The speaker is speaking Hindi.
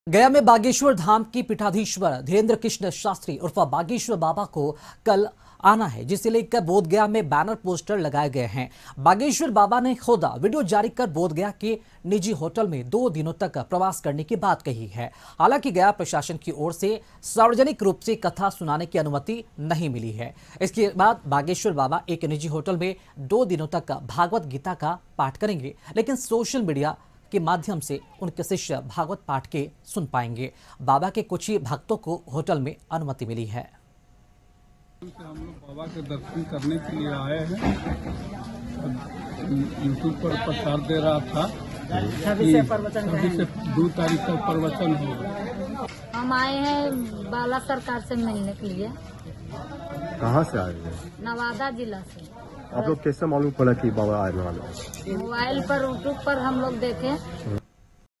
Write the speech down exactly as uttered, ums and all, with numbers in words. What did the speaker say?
गया में बागेश्वर धाम की पीठाधीश्वर धीरेन्द्र कृष्ण शास्त्री उर्फ बागेश्वर बाबा को कल आना है, जिसे लेकर बोधगया में बैनर पोस्टर लगाए गए हैं। बागेश्वर बाबा ने खुद वीडियो जारी कर बोधगया के निजी होटल में दो दिनों तक प्रवास करने की बात कही है। हालांकि गया प्रशासन की ओर से सार्वजनिक रूप से कथा सुनाने की अनुमति नहीं मिली है। इसके बाद बागेश्वर बाबा एक निजी होटल में दो दिनों तक भागवत गीता का पाठ करेंगे, लेकिन सोशल मीडिया के माध्यम से उनके शिष्य भागवत पाठ के सुन पाएंगे। बाबा के कुछ ही भक्तों को होटल में अनुमति मिली है। हम लोग बाबा के दर्शन करने के लिए आए हैं। यूट्यूब पर प्रचार दे रहा था छब्बीस से दो तारीख का प्रवचन होगा। हम आए हैं बाला सरकार से मिलने के लिए। कहाँ से आए हैं? नवादा जिला से। आप लोग कैसे मालूम पड़ा कि बाबा आए? मोबाइल पर यूट्यूब पर हम लोग देखे।